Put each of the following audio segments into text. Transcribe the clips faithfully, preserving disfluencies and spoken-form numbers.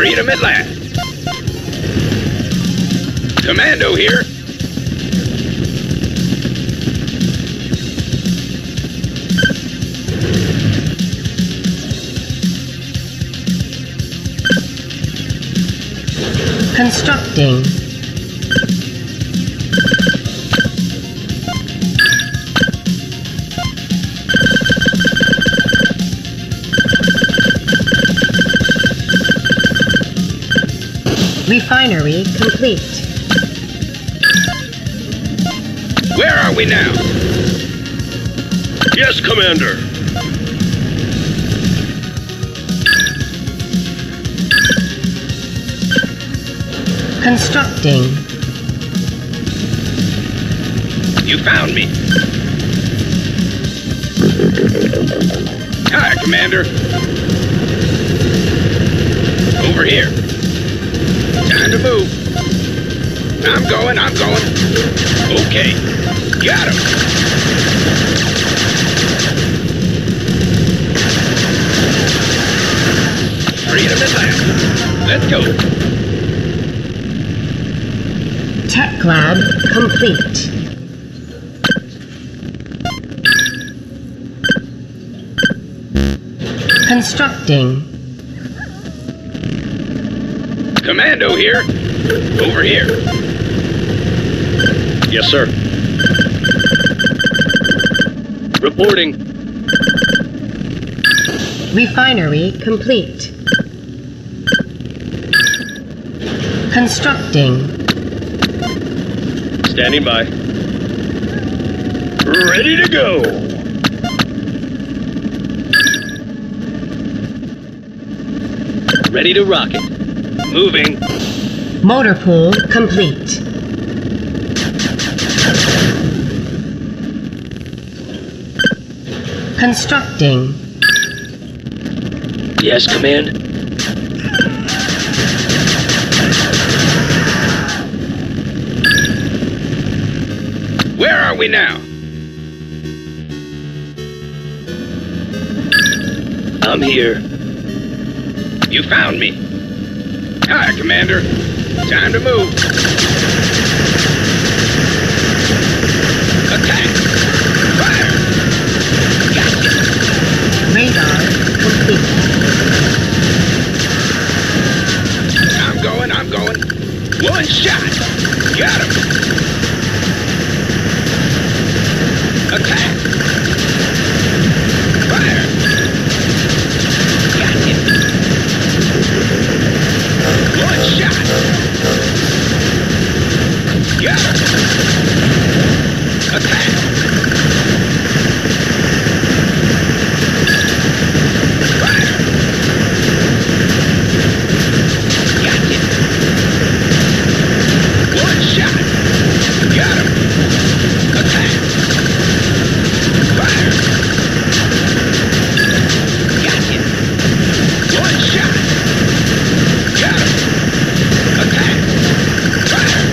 Freedom at last. Commando here. Constructing. Refinery complete. Where are we now? Yes, Commander. Constructing. You found me. Hi, Commander. Over here. Time to move. I'm going, I'm going. Okay. Got him. Freedom at last. Let's go. Tech lab complete. Constructing. Commando here. Over here. Yes, sir. Reporting. Refinery complete. Constructing. Standing by. Ready to go. Ready to rock it. Moving. Motor pool complete. Constructing. Yes, Command. Where are we now? I'm here. You found me. Hi, Commander. Time to move. Attack. Fire. Gotcha. Radar complete. I'm going, I'm going. One shot. Got him. Attack. Fire. Gotcha. One shot. Got him. Attack. Fire. Gotcha. One shot. Got him. Attack. Fire. Gotcha. One shot. Got him. Attack. Fire.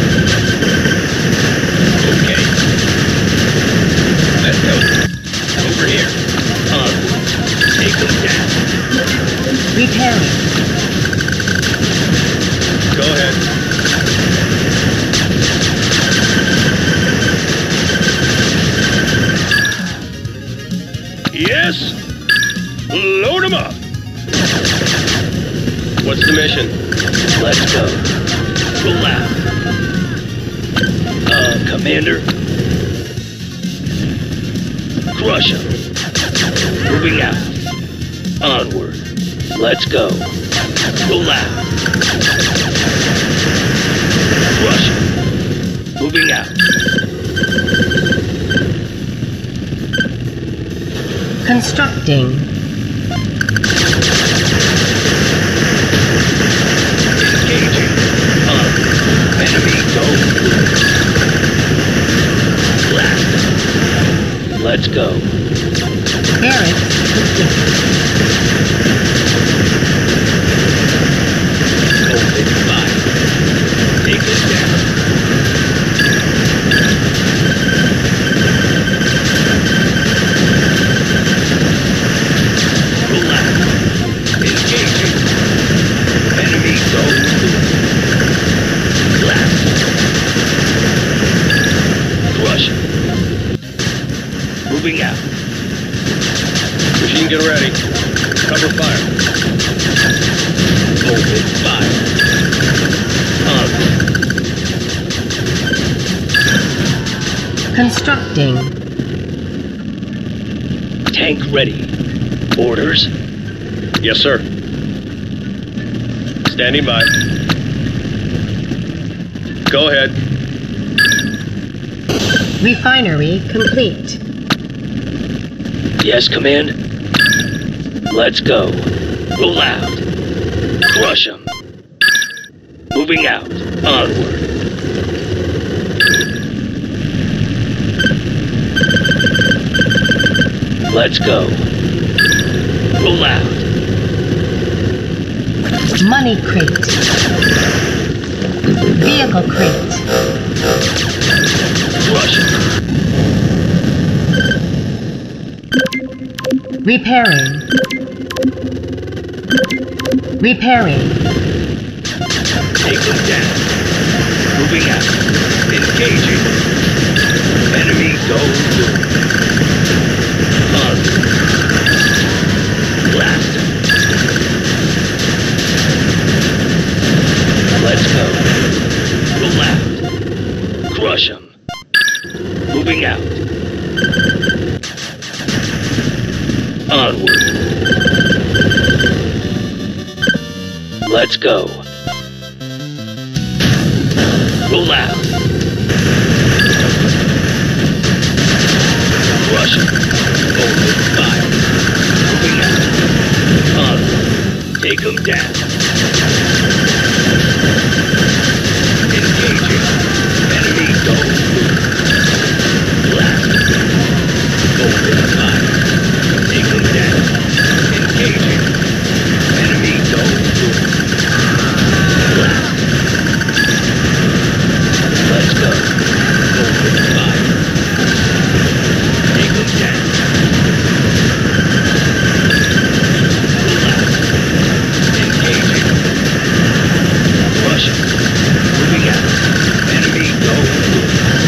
Okay. Let's go. Over here. Onward. Take them down. Repairing. Go ahead. Yes. Load them up. What's the mission? Let's go. Roll out. Uh, Commander. Crush them. Moving out. Onward. Let's go. Roll out. Crush them. Moving out. Constructing. Engaging. On. Enemy go. Blast. Let's go. Barracks complete. Open fire. Take it down. Roll out. Engaging. Moving out. Machine gun ready. Cover fire. Open fire. Onward. Constructing. Tank ready. Orders. Yes, sir. Standing by. Go ahead. Refinery complete. Yes, command. Let's go. Roll out. Crush 'em. Moving out. Onward. Let's go. Roll out. Money crate. Vehicle crate. Crush 'em. Repairing. Repairing. Take them down. Moving out. Engaging. Enemy go through. Onward. Blast 'em. Let's go. Roll out. Crush 'em. Moving out. Onward. Let's go. Roll out. Crush 'em. Open fire. Moving out. Onward. Take 'em down. Engaging. Enemy go through. Blast. Open fire. Take 'em down. Engaging. Enemy go through. Blast. Let's go. Open fire. Take 'em down. Roll out. Engaging. Crush 'em. Moving out. Enemy go through.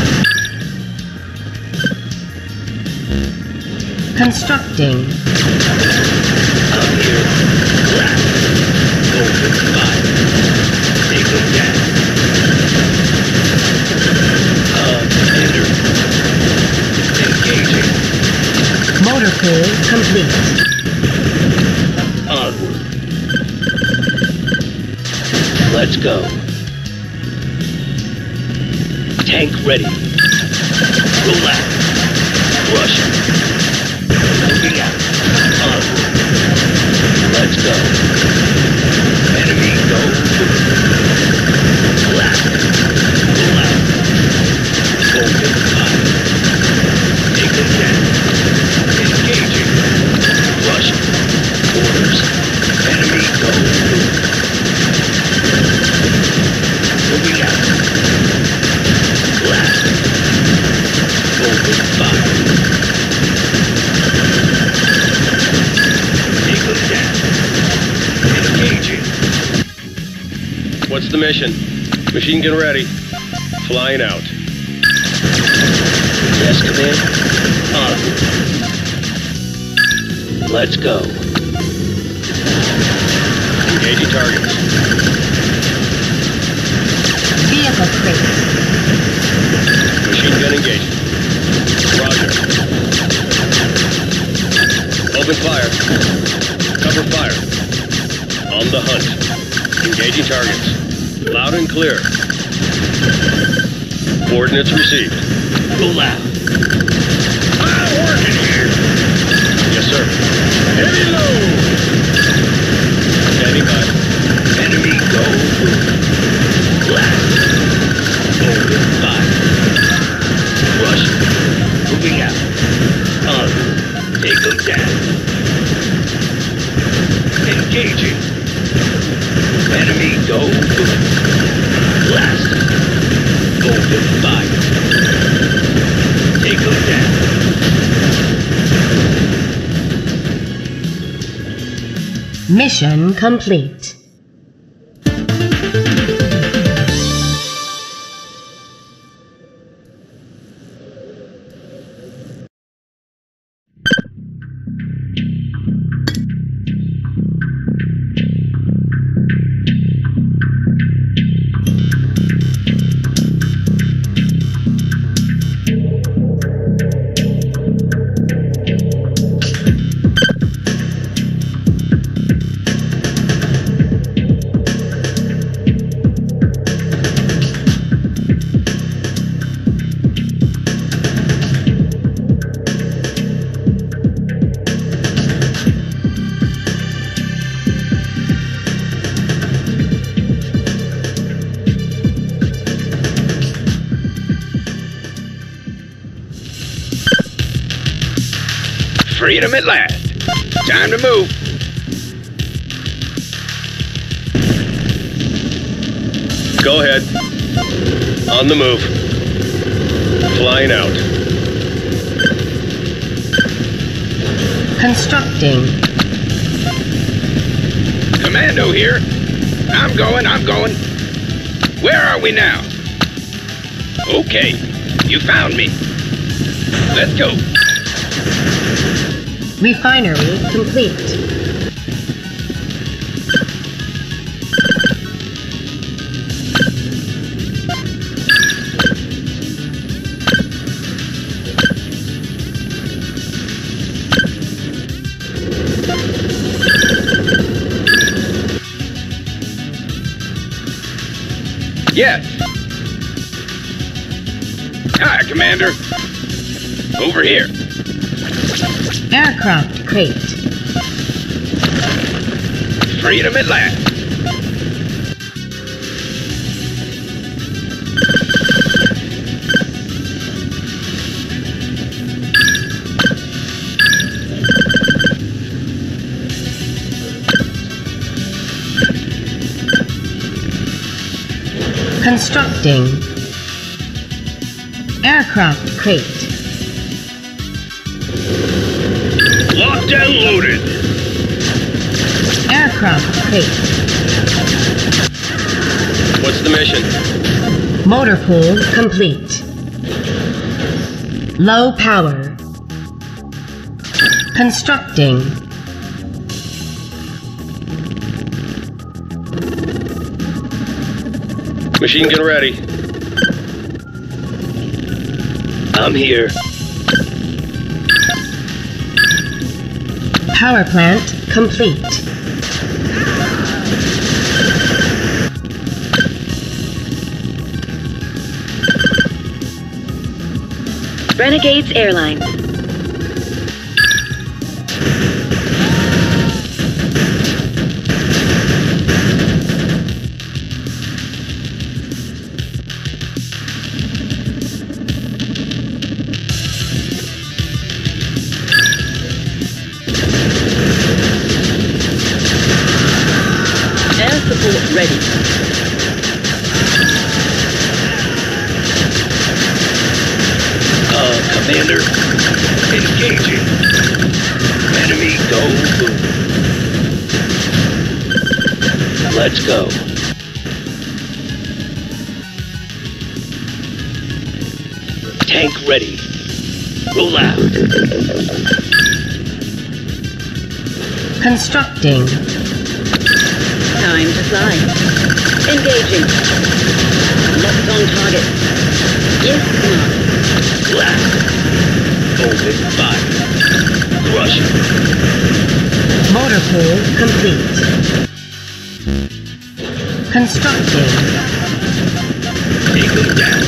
Constructing. Out here. Blast. Open fire. Take 'em down. Uh, enter. Engaging. Motor pool complete. Onward. Let's go. Tank ready. Roll out. Crush 'em. Moving out. Onward. Let's go. Enemy go through. Blast. Roll out. Open fire. Take 'em down. Engaging. Crush 'em. Orders. Enemy go through. Moving out. Blast. Open fire. Take 'em down. Engaging. What's the mission? Machine gun ready. Flying out. Yes, command. Onward. Let's go. Engaging targets. Vehicle crate. Machine gun engaged. Roger. Open fire. Cover fire. On the hunt. Engaging targets. Loud and clear. Coordinates received. Roll out. I'm working here. Yes, sir. Heavy load. Standing by. Enemy go through. Blast. Open fire. Crush. Moving out. Onward. Take 'em down. Engaging. Enemy go through. Blast. Open fire. Take 'em down. Mission complete. Freedom at last. Time to move. Go ahead. On the move. Flying out. Constructing. Commando here. I'm going, I'm going. Where are we now? Okay, you found me. Let's go. Refinery complete. Yes. Hi, Commander. Over here. Aircraft crate. Freedom at last. Constructing. Aircraft crate. Locked and loaded. Aircraft crate. What's the mission? Motor pool complete. Low power. Constructing. Machine gun ready. I'm here. Power plant complete. Renegades Airline. Air support ready. Uh, Commander, engaging. Enemy go boom. Let's go. Tank ready. Roll out. Constructing. Time to fly. Engaging. Locked on target. Yes, Commander. Blast. Open fire. Crush it. Motor pool complete. Constructing. Take them down.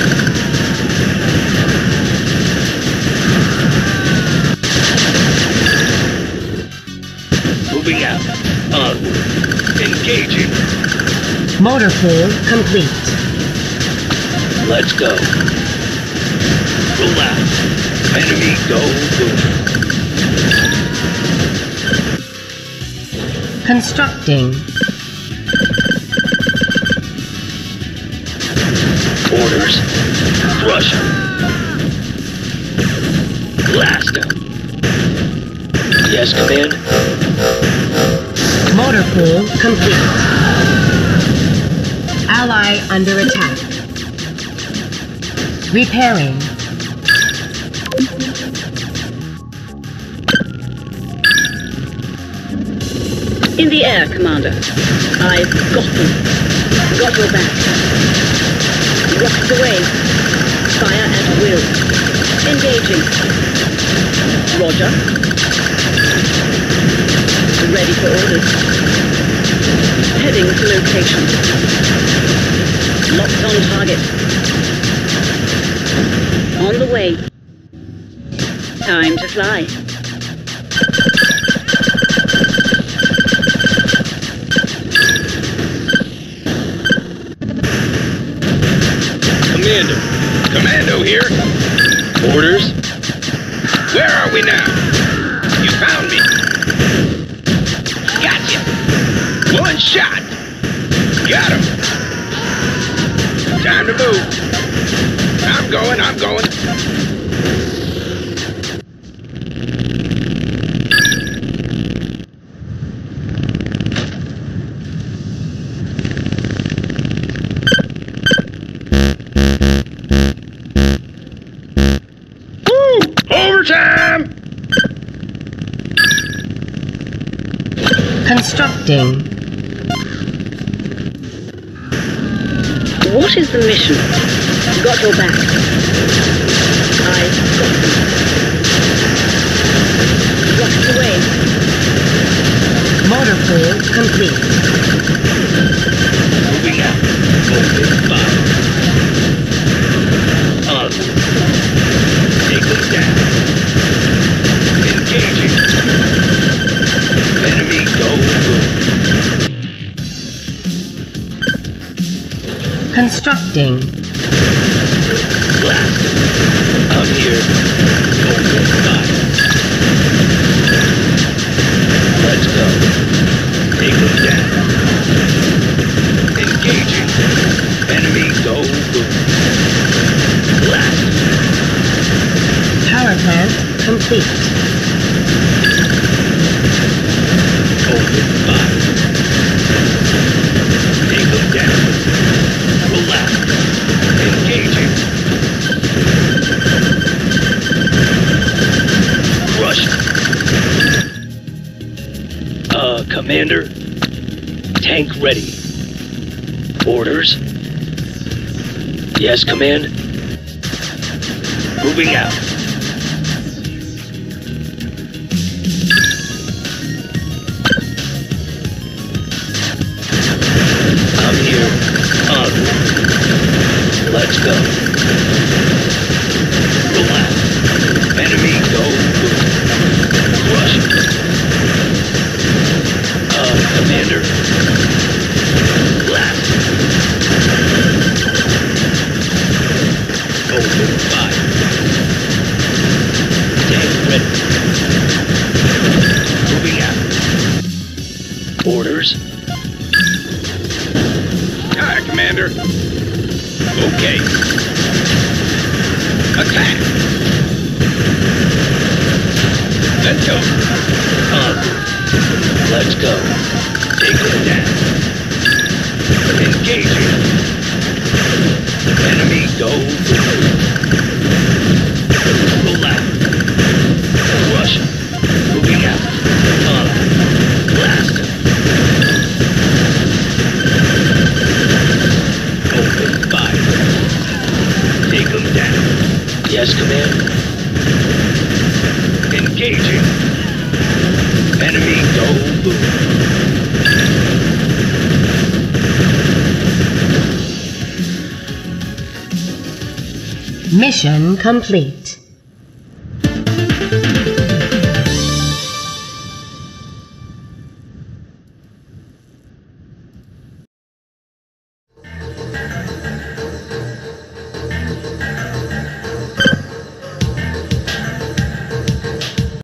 Moving out. Onward. Engaging. Motor pool complete. Let's go. Roll out. Enemy go boom. Constructing. Orders. Crush 'em. Blast 'em. Yes, Command? Motor pool complete. Ally under attack. Repairing. In the air, Commander. I've got them. Got your back. Rockets away. Fire at will. Engaging. Roger. Ready for orders. Heading to location. Locked on target. On the way. Time to fly. Commander. Commando here. Orders. Where are we now? You One shot. Got him. Time to move. I'm going, I'm going. Woo! Overtime! Constructing. What is the mission? Got your back. I've got them. What's the way? Motor pool complete. Moving out. Open fire. On. Take them down. Engaging. Enemy go. Constructing. Blast. I'm here. Open fire. Let's go. Take them down. Engaging. Enemy go boom. Blast. Power plant complete. Open fire. Take them down. Relax. Engaging. Rush. Uh, Commander. Tank ready. Orders? Yes, Command. Moving out. I'm here. Onward. Let's go. Relax. Enemy go. Rush. Uh, Commander. Blast. Open fire. Tank ready. Moving out. Orders? Hi, Commander. Okay. Attack. Let's go. Onward. Let's go. Take them down. Engaging. Enemy go. Relax. Rush. Moving out. On. Blast. Open fire. Take them down. Yes, Command. Engaging. Enemy go boom. Mission complete.